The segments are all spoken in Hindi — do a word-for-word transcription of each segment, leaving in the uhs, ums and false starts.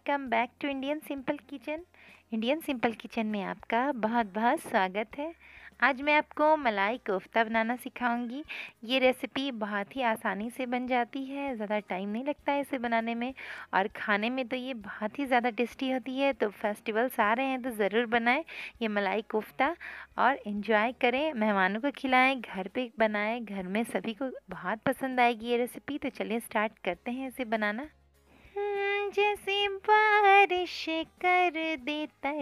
Welcome back to Indian simple kitchen. Indian simple kitchen में आपका बहुत बहुत स्वागत है। आज मैं आपको मलाई कोफ्ता बनाना सिखाऊंगी। ये रेसिपी बहुत ही आसानी से बन जाती है, ज़्यादा टाइम नहीं लगता है इसे बनाने में, और खाने में तो ये बहुत ही ज़्यादा टेस्टी होती है। तो फेस्टिवल्स आ रहे हैं तो ज़रूर बनाएं ये मलाई कोफ्ता और इन्जॉय करें, मेहमानों को खिलाएं, घर पे बनाएं, घर में सभी को बहुत पसंद आएगी ये रेसिपी। तो चलिए स्टार्ट करते हैं इसे बनाना। हम्म, जैसे बारिश कर दे तर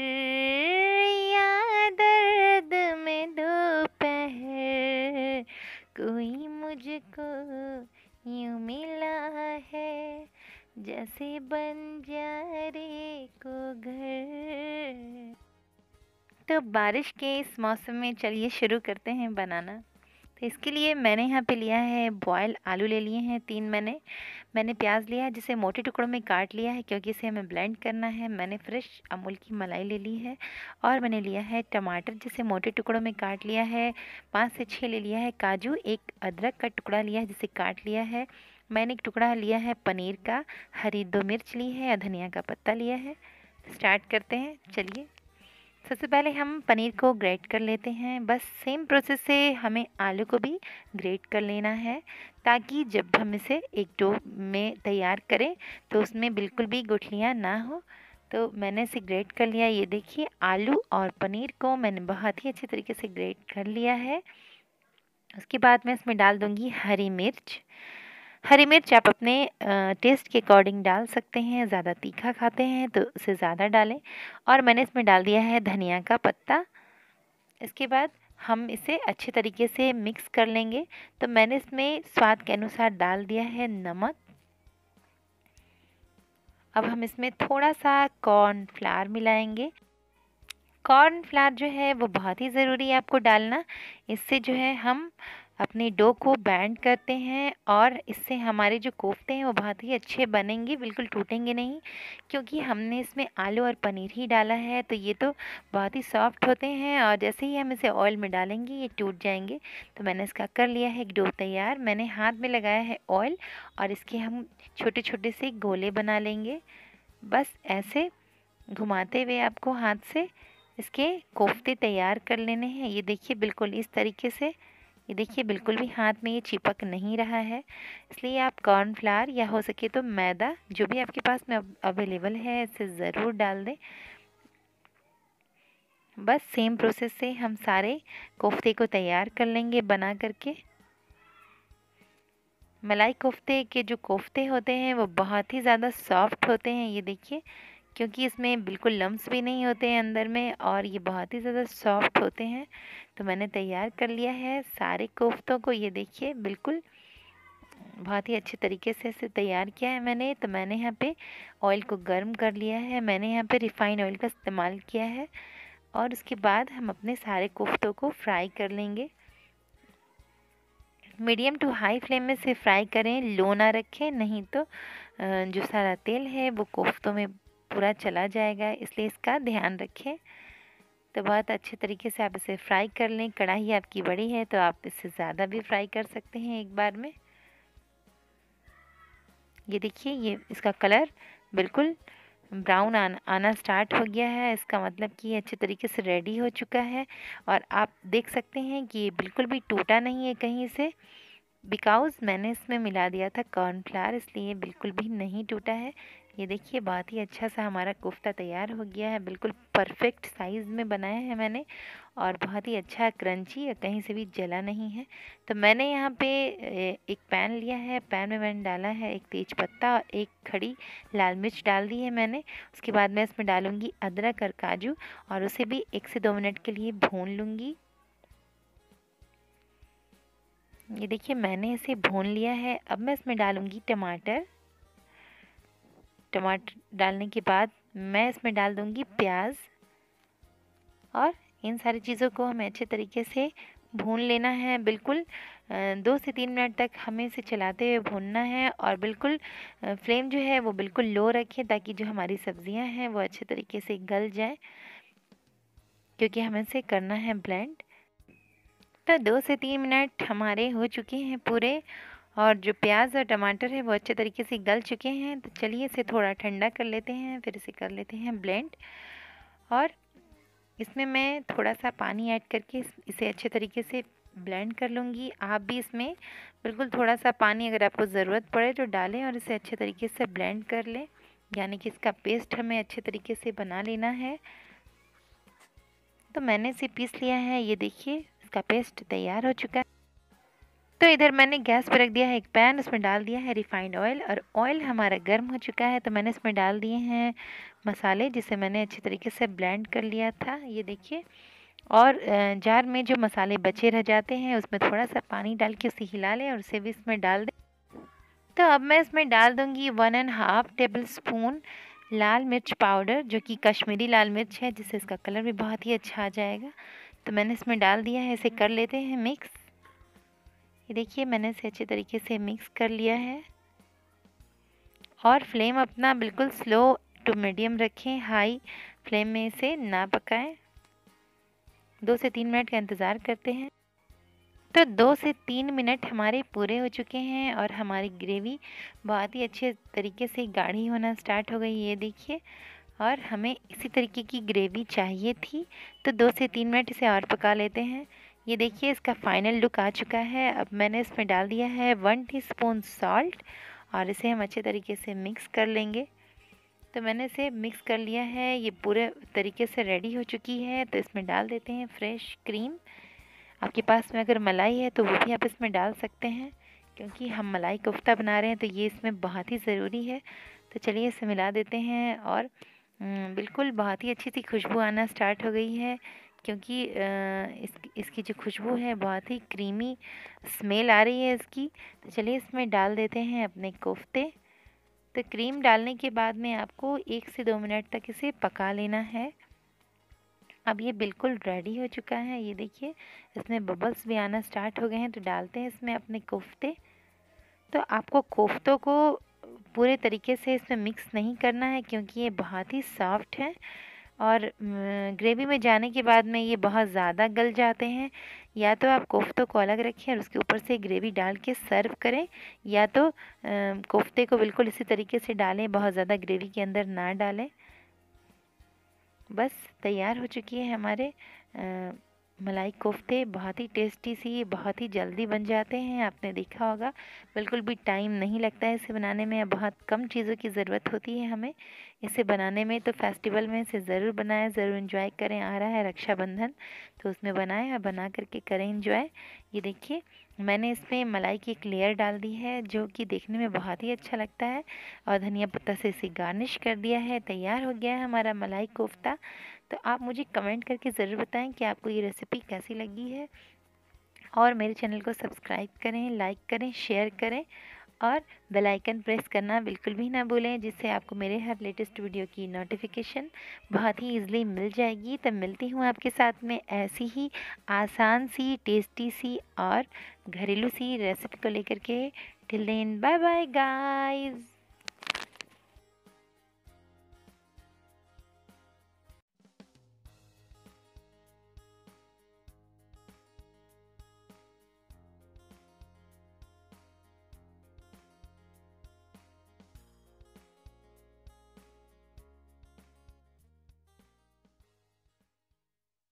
या दर्द में दोपहर, कोई मुझको यूं मिला है जैसे बंजारे को घर। तो बारिश के इस मौसम में चलिए शुरू करते हैं बनाना। तो इसके लिए मैंने यहाँ पे लिया है बॉयल आलू ले लिए हैं तीन। मैंने मैंने प्याज लिया है जिसे मोटे टुकड़ों में काट लिया है क्योंकि इसे हमें ब्लेंड करना है। मैंने फ्रेश अमूल की मलाई ले ली है और मैंने लिया है टमाटर जिसे मोटे टुकड़ों में काट लिया है। पाँच से छः ले लिया है काजू, एक अदरक का टुकड़ा लिया है जिसे काट लिया है। मैंने एक टुकड़ा लिया है पनीर का, हरी दो मिर्च ली है, धनिया का पत्ता लिया है। स्टार्ट करते हैं चलिए। सबसे पहले हम पनीर को ग्रेट कर लेते हैं। बस सेम प्रोसेस से हमें आलू को भी ग्रेट कर लेना है ताकि जब हम इसे एक डो में तैयार करें तो उसमें बिल्कुल भी गुठलियाँ ना हो। तो मैंने इसे ग्रेट कर लिया। ये देखिए आलू और पनीर को मैंने बहुत ही अच्छे तरीके से ग्रेट कर लिया है। उसके बाद मैं इसमें डाल दूँगी हरी मिर्च। हरी मिर्च आप अपने टेस्ट के अकॉर्डिंग डाल सकते हैं, ज़्यादा तीखा खाते हैं तो उसे ज़्यादा डालें। और मैंने इसमें डाल दिया है धनिया का पत्ता। इसके बाद हम इसे अच्छे तरीके से मिक्स कर लेंगे। तो मैंने इसमें स्वाद के अनुसार डाल दिया है नमक। अब हम इसमें थोड़ा सा कॉर्नफ्लावर मिलाएंगे। कॉर्नफ्लावर जो है वो बहुत ही ज़रूरी है आपको डालना। इससे जो है हम अपने डो को बैंड करते हैं और इससे हमारे जो कोफ्ते हैं वो बहुत ही अच्छे बनेंगे, बिल्कुल टूटेंगे नहीं, क्योंकि हमने इसमें आलू और पनीर ही डाला है। तो ये तो बहुत ही सॉफ्ट होते हैं और जैसे ही हम इसे ऑयल में डालेंगे ये टूट जाएंगे। तो मैंने इसका कर लिया है एक डो तैयार। मैंने हाथ में लगाया है ऑयल और इसके हम छोटे छोटे से गोले बना लेंगे। बस ऐसे घुमाते हुए आपको हाथ से इसके कोफ्ते तैयार कर लेने हैं। ये देखिए बिल्कुल इस तरीके से, ये देखिए बिल्कुल भी हाथ में ये चिपक नहीं रहा है। इसलिए आप कॉर्नफ्लावर या हो सके तो मैदा, जो भी आपके पास में अवेलेबल है, इसे ज़रूर डाल दें। बस सेम प्रोसेस से हम सारे कोफ्ते को तैयार कर लेंगे बना करके। मलाई कोफ्ते के जो कोफ्ते होते हैं वो बहुत ही ज़्यादा सॉफ्ट होते हैं। ये देखिए, क्योंकि इसमें बिल्कुल लम्स भी नहीं होते हैं अंदर में और ये बहुत ही ज़्यादा सॉफ्ट होते हैं। तो मैंने तैयार कर लिया है सारे कोफ्तों को। ये देखिए बिल्कुल बहुत ही अच्छे तरीके से इसे तैयार किया है मैंने। तो मैंने यहाँ पे ऑयल को गर्म कर लिया है। मैंने यहाँ पे रिफ़ाइंड ऑयल का इस्तेमाल किया है और उसके बाद हम अपने सारे कोफ्तों को फ्राई कर लेंगे। मीडियम टू हाई फ्लेम में से फ्राई करें, लो ना रखें, नहीं तो जो सारा तेल है वो कोफ्तों में पूरा चला जाएगा, इसलिए इसका ध्यान रखें। तो बहुत अच्छे तरीके से आप इसे फ्राई कर लें। कढ़ाई आपकी बड़ी है तो आप इससे ज़्यादा भी फ्राई कर सकते हैं एक बार में। ये देखिए ये इसका कलर बिल्कुल ब्राउन आना आना स्टार्ट हो गया है। इसका मतलब कि ये अच्छे तरीके से रेडी हो चुका है और आप देख सकते हैं कि ये बिल्कुल भी टूटा नहीं है कहीं से, बिकॉज़ मैंने इसमें मिला दिया था कॉर्नफ्लावर, इसलिए बिल्कुल भी नहीं टूटा है। ये देखिए बहुत ही अच्छा सा हमारा कोफ्ता तैयार हो गया है, बिल्कुल परफेक्ट साइज़ में बनाया है मैंने और बहुत ही अच्छा क्रंची, और कहीं से भी जला नहीं है। तो मैंने यहाँ पे एक पैन लिया है, पैन में मैंने डाला है एक तेज पत्ता और एक खड़ी लाल मिर्च डाल दी है मैंने। उसके बाद मैं इसमें डालूँगी अदरक और काजू और उसे भी एक से दो मिनट के लिए भून लूँगी। ये देखिए मैंने इसे भून लिया है। अब मैं इसमें डालूँगी टमाटर। टमाटर डालने के बाद मैं इसमें डाल दूँगी प्याज और इन सारी चीज़ों को हमें अच्छे तरीके से भून लेना है। बिल्कुल दो से तीन मिनट तक हमें इसे चलाते हुए भूनना है और बिल्कुल फ्लेम जो है वो बिल्कुल लो रखें ताकि जो हमारी सब्जियां हैं वो अच्छे तरीके से गल जाए, क्योंकि हमें इसे करना है ब्लेंड। तो दो से तीन मिनट हमारे हो चुके हैं पूरे और जो प्याज और टमाटर है वो अच्छे तरीके से गल चुके हैं। तो चलिए इसे थोड़ा ठंडा कर लेते हैं, फिर इसे कर लेते हैं ब्लेंड। और इसमें मैं थोड़ा सा पानी ऐड करके इसे अच्छे तरीके से ब्लेंड कर लूँगी। आप भी इसमें बिल्कुल थोड़ा सा पानी अगर आपको ज़रूरत पड़े तो डालें और इसे अच्छे तरीके से ब्लेंड कर लें, यानी कि इसका पेस्ट हमें अच्छे तरीके से बना लेना है। तो मैंने इसे पीस लिया है, ये देखिए इसका पेस्ट तैयार हो चुका है। तो इधर मैंने गैस पर रख दिया है एक पैन, उसमें डाल दिया है रिफाइंड ऑयल और ऑयल हमारा गर्म हो चुका है। तो मैंने इसमें डाल दिए हैं मसाले, जिसे मैंने अच्छे तरीके से ब्लेंड कर लिया था, ये देखिए। और जार में जो मसाले बचे रह जाते हैं उसमें थोड़ा सा पानी डाल के उसे हिला लें और उसे भी इसमें डाल दें। तो अब मैं इसमें डाल दूँगी one and half table spoon लाल मिर्च पाउडर, जो कि कश्मीरी लाल मिर्च है, जिससे इसका कलर भी बहुत ही अच्छा आ जाएगा। तो मैंने इसमें डाल दिया है, इसे कर लेते हैं मिक्स। ये देखिए मैंने इसे अच्छे तरीके से मिक्स कर लिया है। और फ्लेम अपना बिल्कुल स्लो टू मीडियम रखें, हाई फ्लेम में इसे ना पकाएं। दो से तीन मिनट का इंतज़ार करते हैं। तो दो से तीन मिनट हमारे पूरे हो चुके हैं और हमारी ग्रेवी बहुत ही अच्छे तरीके से गाढ़ी होना स्टार्ट हो गई, ये देखिए। और हमें इसी तरीके की ग्रेवी चाहिए थी, तो दो से तीन मिनट इसे और पका लेते हैं। ये देखिए इसका फाइनल लुक आ चुका है। अब मैंने इसमें डाल दिया है वन टीस्पून सॉल्ट और इसे हम अच्छे तरीके से मिक्स कर लेंगे। तो मैंने इसे मिक्स कर लिया है, ये पूरे तरीके से रेडी हो चुकी है। तो इसमें डाल देते हैं फ्रेश क्रीम। आपके पास में अगर मलाई है तो वो भी आप इसमें डाल सकते हैं, क्योंकि हम मलाई कोफ्ता बना रहे हैं तो ये इसमें बहुत ही ज़रूरी है। तो चलिए इसे मिला देते हैं और बिल्कुल बहुत ही अच्छी सी खुशबू आना स्टार्ट हो गई है, क्योंकि इस इसकी जो खुशबू है बहुत ही क्रीमी स्मेल आ रही है इसकी। तो चलिए इसमें डाल देते हैं अपने कोफ्ते। तो क्रीम डालने के बाद में आपको एक से दो मिनट तक इसे पका लेना है। अब ये बिल्कुल रेडी हो चुका है, ये देखिए इसमें बबल्स भी आना स्टार्ट हो गए हैं। तो डालते हैं इसमें अपने कोफ्ते। तो आपको कोफ्तों को पूरे तरीके से इसमें मिक्स नहीं करना है, क्योंकि ये बहुत ही सॉफ्ट है और ग्रेवी में जाने के बाद में ये बहुत ज़्यादा गल जाते हैं। या तो आप कोफ्तों को अलग रखें और उसके ऊपर से ग्रेवी डाल के सर्व करें, या तो कोफ्ते को बिल्कुल इसी तरीके से डालें, बहुत ज़्यादा ग्रेवी के अंदर ना डालें। बस तैयार हो चुकी है हमारे आ, मलाई कोफ्ते। बहुत ही टेस्टी सी, बहुत ही जल्दी बन जाते हैं, आपने देखा होगा। बिल्कुल भी टाइम नहीं लगता है इसे बनाने में, बहुत कम चीज़ों की ज़रूरत होती है हमें इसे बनाने में। तो फेस्टिवल में इसे ज़रूर बनाएं, ज़रूर एंजॉय करें। आ रहा है रक्षाबंधन, तो उसमें बनाएं और बना करके करें एंजॉय। ये देखिए मैंने इसमें मलाई की एक लेयर डाल दी है, जो कि देखने में बहुत ही अच्छा लगता है, और धनिया पत्ता से इसे गार्निश कर दिया है। तैयार हो गया है हमारा मलाई कोफ्ता। तो आप मुझे कमेंट करके ज़रूर बताएं कि आपको ये रेसिपी कैसी लगी है, और मेरे चैनल को सब्सक्राइब करें, लाइक करें, शेयर करें और बेल आइकन प्रेस करना बिल्कुल भी ना भूलें, जिससे आपको मेरे हर लेटेस्ट वीडियो की नोटिफिकेशन बहुत ही ईजिली मिल जाएगी। तब मिलती हूँ आपके साथ में ऐसी ही आसान सी, टेस्टी सी और घरेलू सी रेसिपी को लेकर के। Till then bye bye guys.